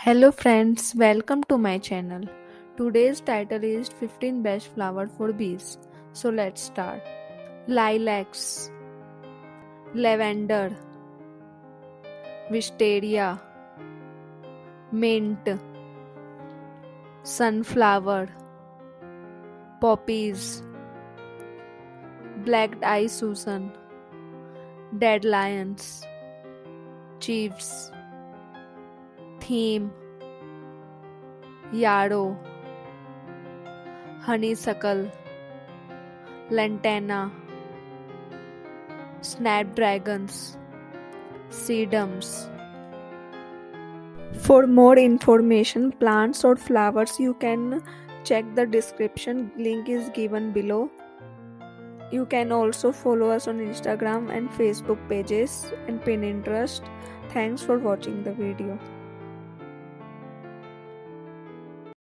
Hello friends, welcome to my channel. Today's title is 15 best flowers for bees. So let's start. Lilacs, lavender, wisteria, mint, sunflower, poppies, black eye Susan, dandelions, chives, thyme, yarrow, honeysuckle, lantana, snapdragons, sedums. For more information, plants or flowers, you can check the description. Link is given below. You can also follow us on Instagram and Facebook pages and Pinterest. Thanks for watching the video.